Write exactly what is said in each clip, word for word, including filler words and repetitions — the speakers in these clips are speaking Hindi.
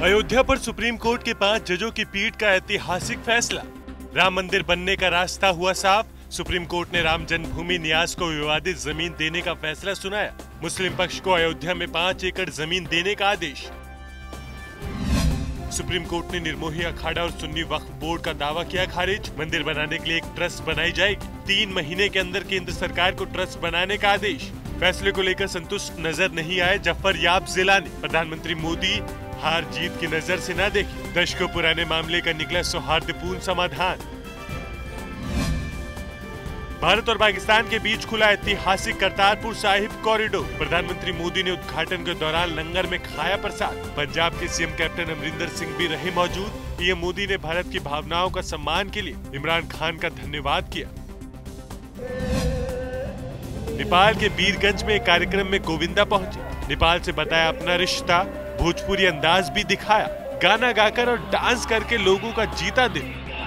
अयोध्या पर सुप्रीम कोर्ट के पांच जजों की पीठ का ऐतिहासिक फैसला। राम मंदिर बनने का रास्ता हुआ साफ। सुप्रीम कोर्ट ने राम जन्मभूमि न्यास को विवादित जमीन देने का फैसला सुनाया। मुस्लिम पक्ष को अयोध्या में पांच एकड़ जमीन देने का आदेश। सुप्रीम कोर्ट ने निर्मोही अखाड़ा और सुन्नी वक्फ बोर्ड का दावा किया खारिज। मंदिर बनाने के लिए एक ट्रस्ट बनाई जाएगी। तीन महीने के अंदर केंद्र सरकार को ट्रस्ट बनाने का आदेश। फैसले को लेकर संतुष्ट नजर नहीं आए जफर याब जिलानी। प्रधानमंत्री मोदी हार जीत की नजर से न देखी। दशकों पुराने मामले का निकला सौहार्दपूर्ण समाधान। भारत और पाकिस्तान के बीच खुला ऐतिहासिक करतारपुर साहिब कॉरिडोर। प्रधानमंत्री मोदी ने उद्घाटन के दौरान लंगर में खाया प्रसाद। पंजाब के सीएम कैप्टन अमरिंदर सिंह भी रहे मौजूद। पीएम मोदी ने भारत की भावनाओं का सम्मान के लिए इमरान खान का धन्यवाद किया। नेपाल के बीरगंज में एक कार्यक्रम में गोविंदा पहुंचे। नेपाल से बताया अपना रिश्ता। भोजपुरी अंदाज भी दिखाया। गाना गाकर और डांस करके लोगों का जीता दिल।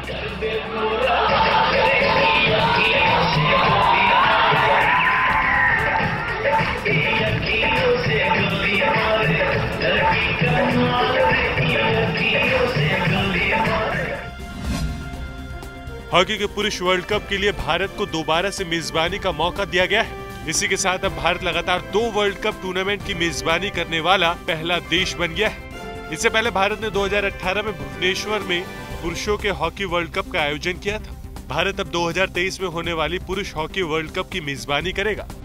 हॉकी के पुरुष वर्ल्ड कप के लिए भारत को दोबारा से मेजबानी का मौका दिया गया है। इसी के साथ अब भारत लगातार दो वर्ल्ड कप टूर्नामेंट की मेजबानी करने वाला पहला देश बन गया है। इससे पहले भारत ने दो हज़ार अठारह में भुवनेश्वर में पुरुषों के हॉकी वर्ल्ड कप का आयोजन किया था। भारत अब दो हज़ार तेईस में होने वाली पुरुष हॉकी वर्ल्ड कप की मेजबानी करेगा।